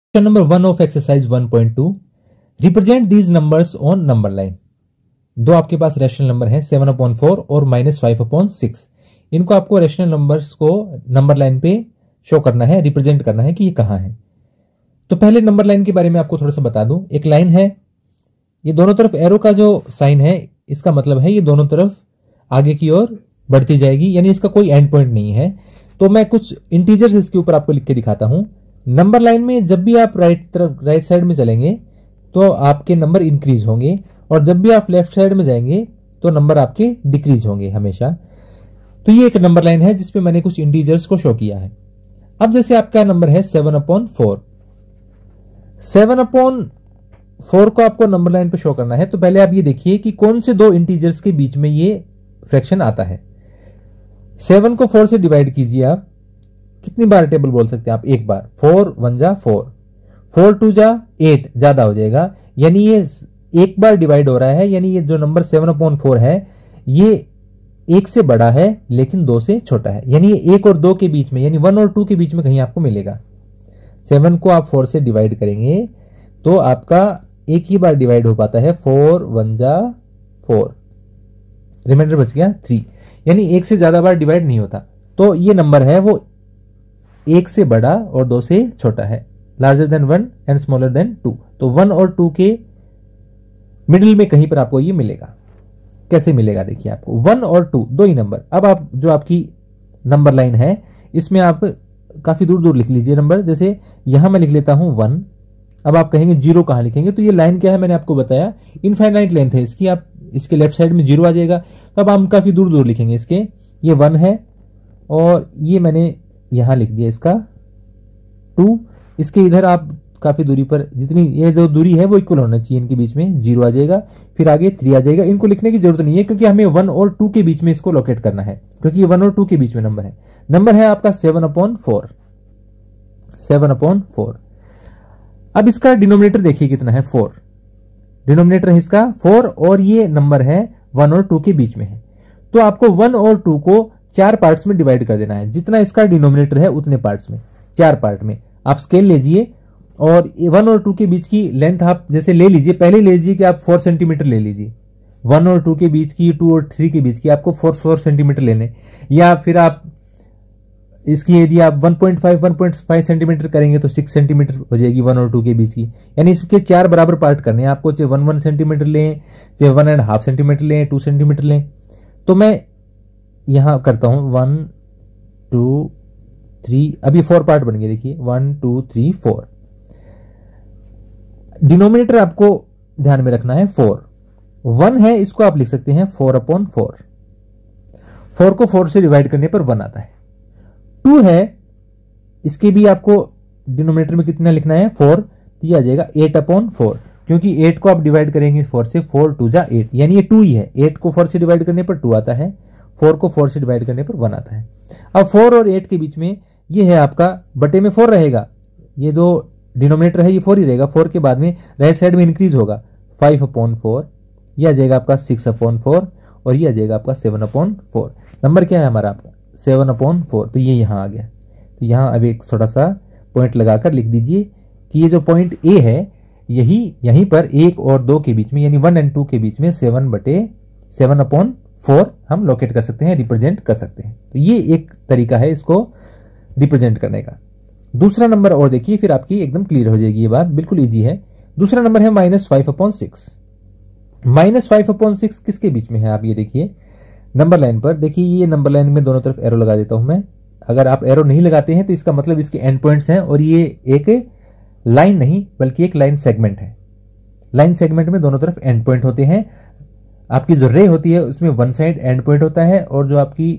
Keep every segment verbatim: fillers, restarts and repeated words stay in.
Question number one of exercise one point two. Represent these numbers on number line. दो आपके पास rational number हैं seven upon four और minus five upon six. इनको आपको rational numbers को number line पे शो करना है, रिप्रेजेंट करना है कि ये कहां है। तो पहले नंबर लाइन के बारे में आपको थोड़ा सा बता दूं। एक लाइन है, ये दोनों तरफ एरो का जो साइन है इसका मतलब है ये दोनों तरफ आगे की ओर बढ़ती जाएगी, यानी इसका कोई एंड पॉइंट नहीं है। तो मैं कुछ इंटीजर्स इसके ऊपर आपको लिख के दिखाता हूं। नंबर लाइन में जब भी आप राइट तरफ राइट साइड में चलेंगे तो आपके नंबर इंक्रीज होंगे, और जब भी आप लेफ्ट साइड में जाएंगे तो नंबर आपके डिक्रीज होंगे हमेशा। तो ये एक नंबर लाइन है जिसपे मैंने कुछ इंटीजर्स को शो किया है। अब जैसे आपका नंबर है seven upon four, seven upon four को आपको नंबर लाइन पे शो करना है। तो पहले आप ये देखिए कि कौन से दो इंटीजर्स के बीच में ये फ्रैक्शन आता है। सेवन को फोर से डिवाइड कीजिए। आप कितनी बार टेबल बोल सकते हैं आप? एक बार। फोर वन जा फोर, फोर टू जा एट, ज्यादा हो जाएगा, यानी ये एक बार डिवाइड हो रहा है। यानी ये जो नंबर सेवन अपॉन फोर है ये एक से बड़ा है लेकिन दो से छोटा है, यानी ये एक और दो के बीच में, यानी वन और टू के बीच में कहीं आपको मिलेगा। सेवन को आप फोर से डिवाइड करेंगे तो आपका एक ही बार डिवाइड हो पाता है, फोर वन जा फोर, रिमाइंडर बच गया थ्री, यानी एक से ज्यादा बार डिवाइड नहीं होता। तो ये नंबर है वो एक से बड़ा और दो से छोटा है, larger than one and smaller than two. तो वन और टू के मिडिल में कहीं पर आपको ये मिलेगा। कैसे मिलेगा देखिए, आपको वन और टू दो ही नंबर। अब आप जो आपकी नंबर लाइन है इसमें आप काफी दूर दूर लिख लीजिए नंबर। जैसे यहां मैं लिख लेता हूं वन। अब आप कहेंगे जीरो कहां लिखेंगे? तो ये लाइन क्या है मैंने आपको बताया, इनफाइनाइट लेंथ है इसकी। आप इसके लेफ्ट साइड में जीरो आ जाएगा, तो अब हम काफी दूर दूर लिखेंगे इसके। ये वन है और ये मैंने यहां लिख दिया इसका टू। इसके इधर आप काफी दूरी पर, जितनी ये जो दूरी है वो इक्वल होना चाहिए, इनके बीच में जीरो आ जाएगा, फिर आगे थ्री आ जाएगा। इनको लिखने की जरूरत नहीं है क्योंकि हमें वन और टू के बीच में इसको लोकेट करना है, क्योंकि ये वन और टू के बीच में नंबर है। नंबर है आपका seven upon four, seven upon four. अब इसका डिनोमिनेटर देखिए कितना है, फोर। डिनोमिनेटर है इसका फोर और ये नंबर है वन और टू के बीच में है। तो आपको वन और टू को चार पार्ट्स में डिवाइड कर देना है। जितना इसका डिनोमिनेटर है उतने पार्ट्स में, चार पार्ट में आप स्केल लीजिए और वन और टू के बीच की लेंथ आप जैसे ले लीजिए। पहले ले लीजिए कि आप फोर सेंटीमीटर ले लीजिए। वन और टू के बीच की, टू और थ्री के बीच की आपको फोर फोर सेंटीमीटर लेने, या फिर आप इसकी यदि आप one point five one point five centimetre करेंगे तो सिक्स सेंटीमीटर हो जाएगी वन और टू के बीच की। यानी इसके चार बराबर पार्ट करने हैं आपको, चाहे वन वन सेंटीमीटर लें, चाहे वन एंड हाफ सेंटीमीटर लें, टू सेंटीमीटर लें। तो मैं यहां करता हूं वन टू थ्री, अभी फोर पार्ट बन गए देखिए, one two three four. Denominator आपको ध्यान में रखना है फोर। वन है इसको आप लिख सकते हैं फोर अपॉन फोर। फोर को फोर से डिवाइड करने पर वन आता है। टू है, इसके भी आपको डिनोमिनेटर में कितना लिखना है, फोर। तो ये आ जाएगा एट अपॉन फोर, क्योंकि एट को आप डिवाइड करेंगे फोर से, फोर टू जा एट, यानी ये टू ही है। एट को फोर से डिवाइड करने पर टू आता है, फोर को फोर से डिवाइड करने पर वन आता है। अब फोर और एट के बीच में ये है आपका, बटे में फोर रहेगा, ये जो डिनोमिनेटर है ये फोर ही रहेगा। फोर के बाद में राइट साइड में इंक्रीज होगा, फाइव अपॉन फोर, ये आ जाएगा आपका सिक्स अपॉन फोर, और ये आ जाएगा आपका सेवन अपॉन फोर। नंबर क्या है हमारा आपका? Seven upon four. तो ये यहां आ गया। तो यहां अब एक छोटा सा पॉइंट लगाकर लिख दीजिए कि ये जो पॉइंट ए है यही यहीं पर एक और दो के बीच में, यानी वन एंड टू के बीच में सेवन बटे सेवन अपॉन फोर हम लोकेट कर सकते हैं, रिप्रेजेंट कर सकते हैं। तो ये एक तरीका है इसको रिप्रेजेंट करने का। दूसरा नंबर और देखिए, फिर आपकी एकदम क्लियर हो जाएगी ये बात, बिल्कुल इजी है। दूसरा नंबर है minus five upon six. Minus five upon six किसके बीच में है? आप ये देखिए नंबर लाइन पर। देखिए ये नंबर लाइन में दोनों तरफ एरो लगा देता हूं मैं। अगर आप एरो नहीं लगाते हैं तो इसका मतलब इसके एंड पॉइंट्स हैं, और ये एक लाइन नहीं बल्कि एक लाइन सेगमेंट है। लाइन सेगमेंट में दोनों तरफ एंड पॉइंट होते हैं। आपकी जो रे होती है उसमें वन साइड एंड पॉइंट होता है, और जो आपकी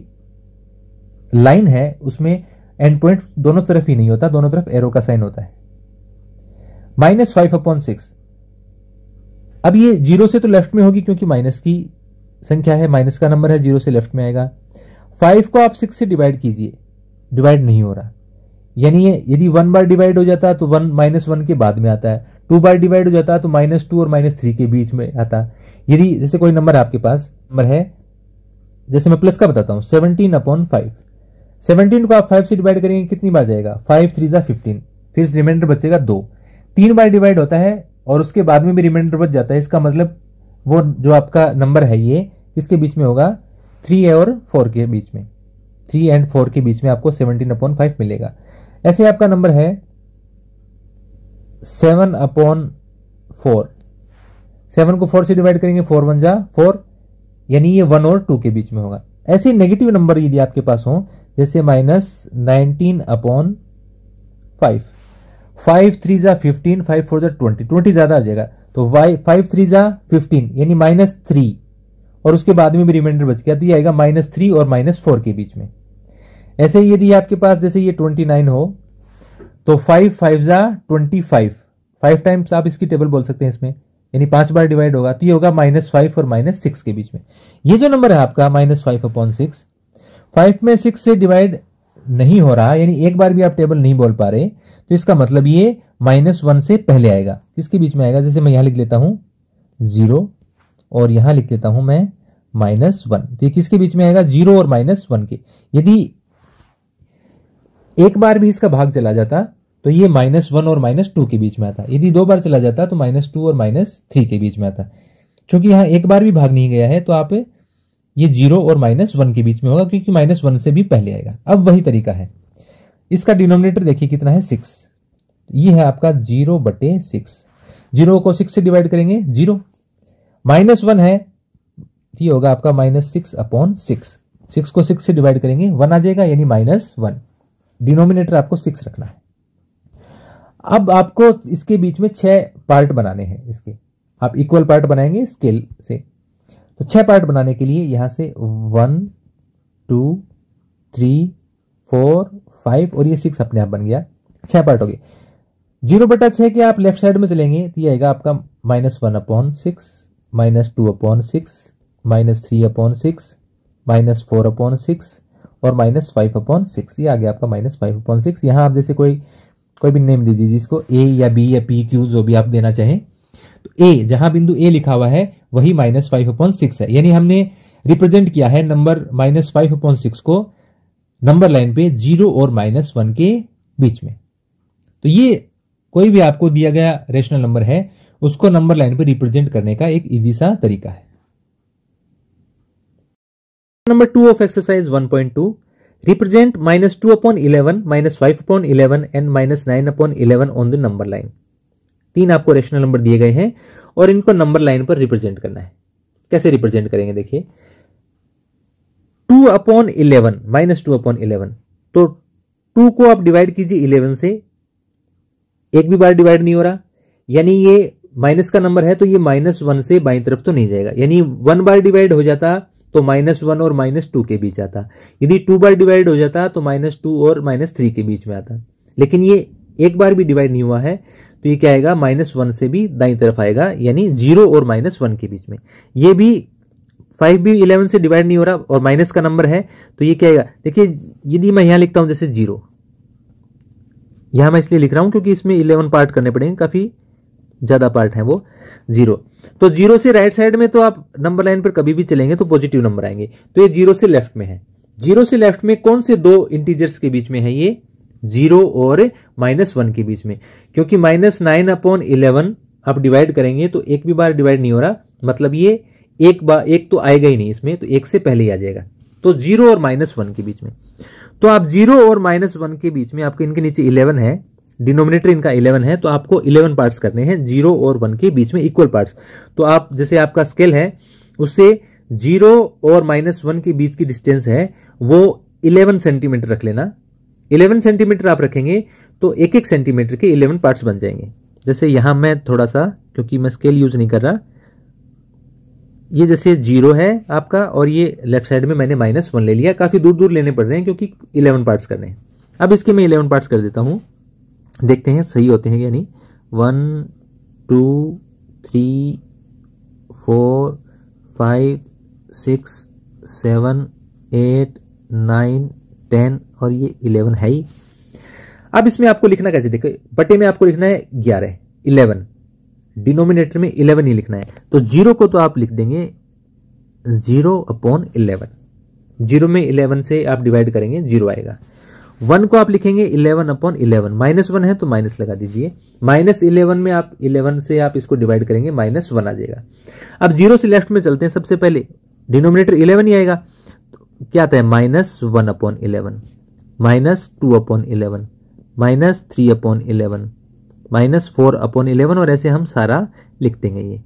लाइन है उसमें एंड पॉइंट दोनों तरफ ही नहीं होता, दोनों तरफ एरो का साइन होता है। माइनस फाइव अपॉन सिक्स, अब ये जीरो से तो लेफ्ट में होगी क्योंकि माइनस की संख्या है, माइनस का नंबर है, जीरो से लेफ्ट में आएगा। फाइव को आप सिक्स से डिवाइड कीजिए, डिवाइड नहीं हो रहा, यानी ये यदि वन बार डिवाइड हो जाता तो वन माइनस वन के बाद में आता है, टू बार डिवाइड हो जाता तो माइनस टू और माइनस थ्री के बीच में आता। यदि जैसे कोई नंबर आपके पास नंबर है, जैसे मैं प्लस का बताता हूं, सेवनटीन अपॉन फाइव। सेवनटीन को आप फाइव से डिवाइड करेंगे कितनी बार जाएगा? फाइव थ्री जा फिफ्टीन, फिर रिमाइंडर बचेगा दो, तीन बार डिवाइड होता है और उसके बाद में भी रिमाइंडर बच जाता है, इसका मतलब वो जो आपका नंबर है ये किसके बीच में होगा, थ्री और फोर के बीच में, थ्री एंड फोर के बीच में आपको सेवनटीन अपॉन फाइव मिलेगा। ऐसे आपका नंबर है सेवन अपॉन फोर, सेवन को फोर से डिवाइड करेंगे, फोर वन जा फोर, यानी ये वन और टू के बीच में होगा। ऐसे नेगेटिव नंबर यदि आपके पास हो, जैसे minus nineteen upon five, five three जा फिफ्टीन, फाइव फोर जा ट्वेंटी, ट्वेंटी ज्यादा आ जाएगा, तो वाई फाइव थ्री जा फिफ्टीन यानी माइनस थ्री, और उसके बाद में भी रिमाइंडर बच गया, तो ये आएगा माइनस थ्री और माइनस फोर के बीच में। ऐसे ही यदि आपके पास जैसे ये ट्वेंटी नाइन हो, तो फाइव फाइव जा ट्वेंटी फाइव, फाइव टाइम्स आप इसकी टेबल बोल सकते हैं इसमें, यानी पांच बार डिवाइड होगा, तो ये होगा माइनस फाइव और माइनस सिक्स के बीच में। ये जो नंबर है आपका minus five upon six, five में सिक्स से डिवाइड नहीं हो रहा, यानी एक बार भी आप टेबल नहीं बोल पा रहे, तो इसका मतलब ये माइनस वन से पहले आएगा। किसके बीच में आएगा, जैसे मैं यहां लिख लेता हूं जीरो और यहां लिख लेता हूं मैं माइनस वन, तो ये किसके बीच में आएगा, जीरो और माइनस वन के। यदि एक बार भी इसका भाग चला जाता तो ये माइनस वन और माइनस टू के बीच में आता, यदि दो बार चला जाता तो माइनस टू और माइनस थ्री के बीच में आता। क्योंकि यहां एक बार भी भाग नहीं गया है तो आप ये जीरो और माइनस वन के बीच में होगा, क्योंकि माइनस वन से भी पहले आएगा। अब वही तरीका है, इसका डिनोमिनेटर देखिए कितना है, सिक्स, ये है आपका जीरो बटे सिक्स, जीरो को सिक्स से डिवाइड करेंगे जीरो, माइनस वन है ये होगा आपका minus six upon six, six को सिक्स से डिवाइड करेंगे वन आ जाएगा, यानी माइनस वन। डिनोमिनेटर आपको सिक्स रखना है। अब आपको इसके बीच में छह पार्ट बनाने हैं, इसके आप इक्वल पार्ट बनाएंगे स्केल से, तो छह पार्ट बनाने के लिए यहां से one two three four five और ये सिक्स अपने आप बन गया, छह पार्ट हो गए। जीरो बटा छह के आप लेफ्ट साइड में चलेंगे तो ये आएगा आपका minus one upon six, minus two upon six, minus three upon six, minus four upon six और माइनस फाइव अपॉन सिक्स, ये आ गया आपका माइनस फाइव अपॉन सिक्स। यहाँ आप जैसे कोई कोई भी नेम दे दीजिए जिसको ए या बी या पी क्यू जो भी आप देना चाहें, तो ए जहां बिंदु ए लिखा हुआ है वही माइनस फाइव अपॉन सिक्स है, यानी हमने रिप्रेजेंट किया है number minus five upon six को नंबर लाइन पे जीरो और माइनस वन के बीच में। तो ये कोई भी आपको दिया गया रेशनल नंबर है उसको नंबर लाइन पे रिप्रेजेंट करने का एक इजी सा तरीका है। Number two of exercise one point two, represent minus two upon eleven, minus five upon eleven and minus nine upon eleven on the number line. तीन आपको रेशनल नंबर दिए गए हैं और इनको नंबर लाइन पर रिप्रेजेंट करना है। कैसे रिप्रेजेंट करेंगे देखिए, two upon eleven, minus two upon eleven, तो टू को आप डिवाइड कीजिए इलेवन से, एक भी बार डिवाइड नहीं हो रहा, यानी ये माइनस का नंबर है तो ये माइनस वन से बाईं तरफ तो नहीं जाएगा, यानी वन बार डिवाइड हो जाता तो माइनस वन और माइनस टू के बीच आता, यदि टू बार डिवाइड हो जाता तो माइनस टू और माइनस थ्री के बीच में आता, लेकिन ये एक बार भी डिवाइड नहीं हुआ है तो ये क्या आएगा, माइनस वन से भी दाईं तरफ आएगा, यानी जीरो और माइनस वन के बीच में। ये भी फाइव भी इलेवन से डिवाइड नहीं हो रहा और माइनस का नंबर है तो ये क्या आएगा, देखिए यदि मैं यहां लिखता हूं जैसे जीरो, यहां मैं इसलिए लिख रहा हूं क्योंकि इसमें इलेवन पार्ट करने पड़ेंगे, काफी ज्यादा पार्ट है वो जीरो, तो जीरो से राइट साइड में तो आप नंबर लाइन पर कभी भी चलेंगे तो पॉजिटिव नंबर आएंगे, तो ये जीरो से लेफ्ट में है। जीरो से लेफ्ट में कौन से दो इंटीजर्स के बीच में है, ये जीरो और माइनस वन के बीच में, क्योंकि माइनस नाइन अपॉन इलेवन आप डिवाइड करेंगे तो एक भी बार डिवाइड नहीं हो रहा, मतलब ये एक बार एक तो आएगा ही नहीं इसमें, तो एक से पहले ही आ जाएगा, तो जीरो और माइनस वन के बीच में। तो आप जीरो और माइनस वन के बीच में आपके इनके नीचे इलेवन है, डिनोमिनेटर इनका इलेवन है, तो आपको इलेवन पार्ट्स करने हैं जीरो और वन के बीच में इक्वल पार्ट्स। तो आप जैसे आपका स्केल है उससे जीरो और माइनस वन के बीच की डिस्टेंस है वो इलेवन सेंटीमीटर रख लेना। इलेवन सेंटीमीटर आप रखेंगे तो एक एक सेंटीमीटर के इलेवन पार्ट्स बन जाएंगे। जैसे यहां मैं थोड़ा सा, क्योंकि मैं स्केल यूज नहीं कर रहा, ये जैसे जीरो है आपका और ये लेफ्ट साइड में मैंने माइनस वन ले लिया, काफी दूर दूर लेने पड़ रहे हैं क्योंकि इलेवन पार्ट्स करने हैं। अब इसके मैं इलेवन पार्ट्स कर देता हूं, देखते हैं सही होते हैं यानी one two three four five six seven eight nine ten और ये इलेवन है ही। अब इसमें आपको लिखना कैसे, देखो बटे में आपको लिखना है ग्यारह, इलेवन, डिनोमिनेटर में इलेवन ही लिखना है, तो जीरो को तो आप लिख देंगे जीरो अपॉन इलेवन, जीरो में इलेवन से आप डिवाइड करेंगे जीरो आएगा, वन को आप लिखेंगे eleven upon eleven, minus one है तो माइनस लगा दीजिए, माइनस इलेवन में आप इलेवन से आप इसको डिवाइड करेंगे, माइनस वन आ जाएगा। अब जीरो से लेफ्ट में चलते हैं, सबसे पहले डिनोमिनेटर इलेवन ही आएगा, तो क्या आता है minus one upon eleven, minus two upon eleven, minus three upon eleven, minus four upon eleven, और ऐसे हम सारा लिख देंगे। ये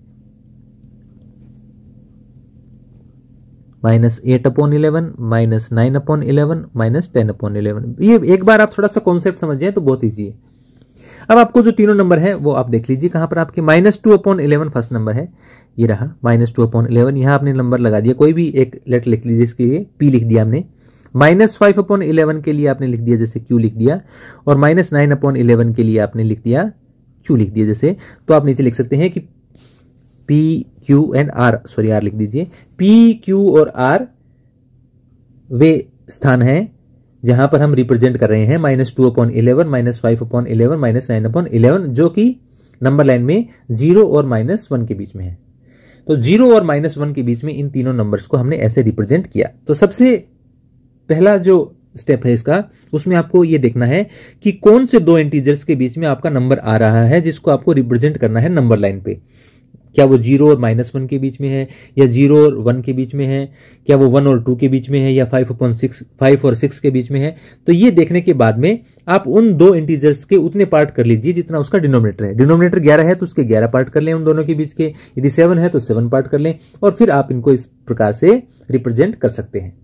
minus eight upon eleven, minus nine upon eleven, minus ten upon eleven. ये एक बार आप थोड़ा सा कॉन्सेप्ट समझ जाए तो बहुत ईजी है। अब आपको जो तीनों नंबर है वो आप देख लीजिए कहां पर आपके minus two upon eleven first number है, ये रहा माइनस टू अपॉन इलेवन, यहां आपने नंबर लगा दिया, कोई भी एक लेटर लिख लीजिए, इसके लिए पी लिख दिया हमने। माइनस फाइव अपॉन इलेवन के लिए आपने लिख दिया जैसे क्यू लिख दिया, और माइनस नाइन अपॉन इलेवन के लिए आपने लिख दिया क्यू लिख दिया जैसे। तो आप नीचे लिख सकते हैं कि P Q and R, sorry R लिख दीजिए, पी क्यू और आर वे स्थान हैं जहां पर हम रिप्रेजेंट कर रहे हैं minus two upon eleven, minus five upon eleven, minus nine upon eleven, जो कि नंबर लाइन में जीरो और माइनस वन के बीच में है। तो जीरो और माइनस वन के बीच में इन तीनों नंबर्स को हमने ऐसे रिप्रेजेंट किया। तो सबसे पहला जो स्टेप है इसका, उसमें आपको यह देखना है कि कौन से दो इंटीजर्स के बीच में आपका नंबर आ रहा है जिसको आपको रिप्रेजेंट करना है नंबर लाइन पे। क्या वो जीरो और माइनस वन के बीच में है, या जीरो और वन के बीच में है, क्या वो वन और टू के बीच में है, या फाइव अपॉन सिक्स फाइव और सिक्स के बीच में है। तो ये देखने के बाद में आप उन दो इंटीजर्स के उतने पार्ट कर लीजिए जितना उसका डिनोमिनेटर है। डिनोमिनेटर ग्यारह है तो उसके ग्यारह पार्ट कर लें उन दोनों के बीच के, यदि सेवन है तो सेवन पार्ट कर लें, और फिर आप इनको इस प्रकार से रिप्रेजेंट कर सकते हैं।